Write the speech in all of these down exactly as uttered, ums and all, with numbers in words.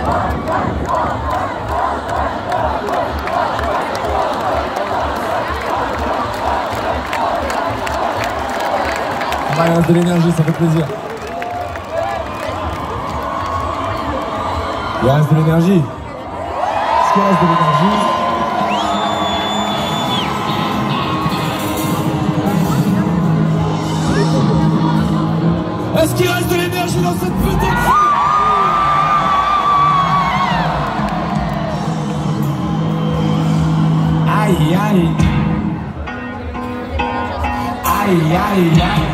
Ah, il reste de l'énergie, ça fait plaisir. Il reste de l'énergie. Est-ce qu'il reste de l'énergie? Est-ce qu'il reste de l'énergie dans cette putain de foule? Aïe aïe. Aïe aïe aïe.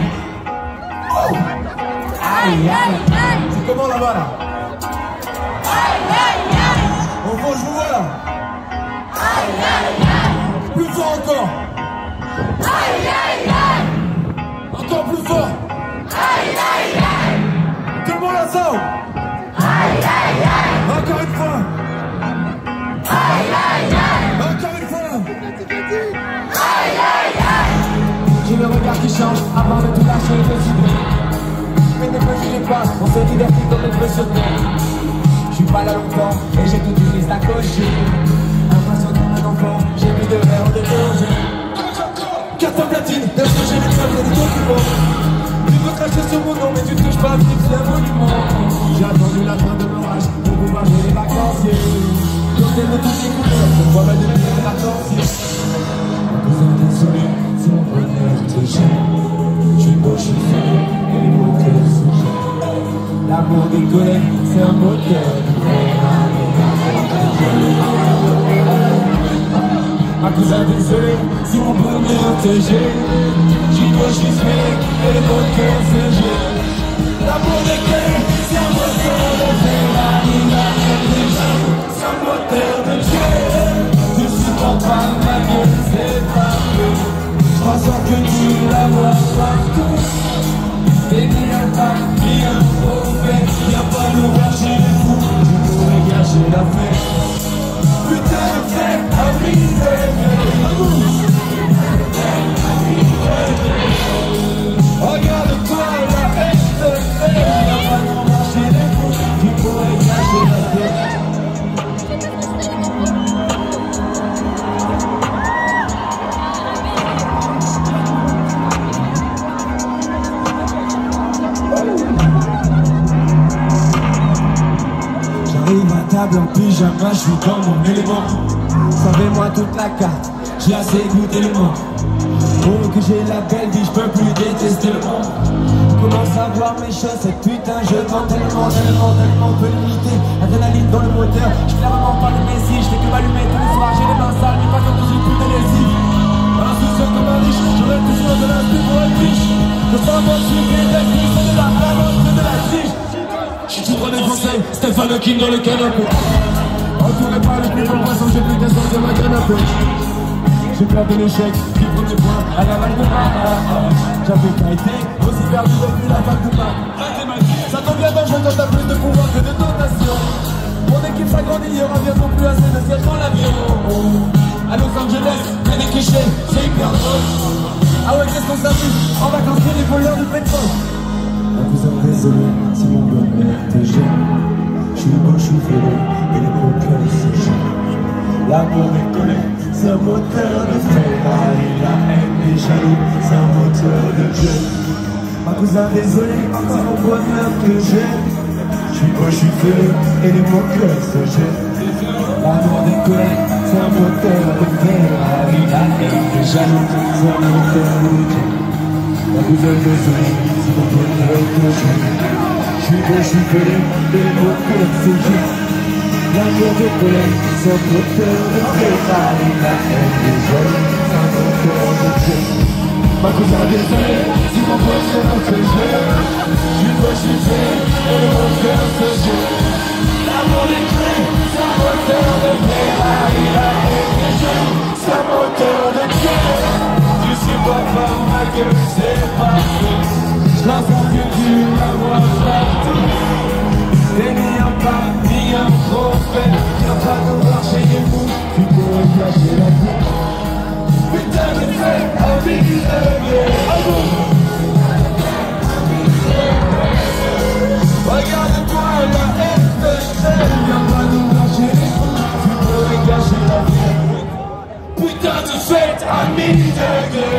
Aïe aïe. C'est comment là-bas là? Aïe aïe aïe. Au fond je vous vois là. Aïe aïe aïe. Plus fort encore. Aïe aïe aïe. Encore plus fort. Aïe aïe aïe. Tout le monde ensemble. Aïe aïe aïe. Encore une fois. Aïe aïe aïe. Encore une fois. Aïe aïe aïe. J'ai le regard qui change avant de tout lâcher et de subir. Mais ne me jugez pas, on s'est diverti comme les feux sur terre. Je suis pas là longtemps et j'ai toute une liste à cocher. Impression comme un enfant, j'ai mis de verre de danger. Carton platine, d'un jour j'ai les preuves des documents. Tu veux cracher sur mon nom mais tu touches pas, tu c'est un monument. J'ai attendu la fin de l'orage pour pouvoir jouer les vacanciers. Cocktail de toutes les couleurs, je vois ma demi de l'attention. Un cousin désolé, c'est mon bonheur de gêne. Je suis beau, je suis fait, et les mots que se gênent. L'amour des collègues, c'est un moteur de un cousin désolé, si mon bonheur te gêne. Je suis beau, je suis fait, et les mots que se gênent. L'amour des collègues, c'est un moteur de Ferrari. C'est un moteur de gêne. Tu supportes pas ma gueule, c'est pas peu. Je ressens que tu la vois partout. T'es bien pas, bien mauvais. Viens pas nous faire chez les fous. Tu pourrais gâcher la fête. Putain de fête, à vivre. Regarde-toi, la haine te fait. Viens pas nous faire chez les fous. Tu pourrais gâcher la fête. J'arrive à table en pyjama, je suis dans mon élément. Savez-moi toute la carte, j'ai assez goûté le monde. Oh que j'ai la belle vie, je peux plus détester le monde. Commence à voir mes chaussettes, putain je vends tellement, tellement, tellement peu limité. Adrénaline dans le moteur, je suis clairement pas le messie. Je fais que m'allumer tous les soirs, j'ai les mains sales, mais pas comme dans une pute adhésive. Un soucieux comme un riche, j'aurais toujours de l'inspi pour être riche. Je sens moi suivre les actifs, c'est de la balance, c'est de la tige. J'suis tout droit des Français, Stéphane King dans le canapé. Entouré par les plus beaux poissons, j'ai plus d'essence sur ma canapé. J'ai peur de l'échec, qui prend des points à la balle de balle. J'avais pas été aussi perdu depuis la fac de bac. Ça devient dangereux quand t'as plus de pouvoir que de dotation. Mon équipe s'agrandit, il y aura bientôt plus assez de sièges dans l'avion. À Los Angeles, y'a des clichés, c'est hyper drôle. Ah ouais, qu'est-ce qu'on s'amuse en vacances pour les voleurs de pétrole. Un cousin désolé, si mon bonheur te gêne. Je suis beau, je suis fêlé, et les mots que se gênent. L'amour des collègues, c'est un moteur de Ferrari. La haine des jaloux, c'est un moteur de Dieu. Un cousin désolé, c'est mon bonheur que j'aime. Je suis beau, je suis fêlé, et les mots que se gênent. L'amour des collègues, c'est un moteur de Ferrari. La haine des jaloux, c'est un moteur de Dieu. Un cousin désolé, c'est mon bonheur que j'aime. Je suis beau, je suis fêlé, et les mots que se gênent. L'amour des collègues, c'est un moteur de Ferrari. La haine des jaloux, c'est un moteur de Dieu. Ma cousin désolé, si mon bonheur que j'aime. Je suis beau, je suis fêlé, et les mots que se gênent. L'amour des collègues, c'est un moteur de Ferrari. La haine des jaloux, c'est un moteur de Dieu. Tu supportes pas ma gueule, c'est parfait. J'l'entends que tu la vois partout. T'es mis en pas, mis en prophète. Viens pas nous voir chez les fous, tu pourrais cacher la coupe. Putain de fait, envie de guerre. Regarde-toi la haine leader, good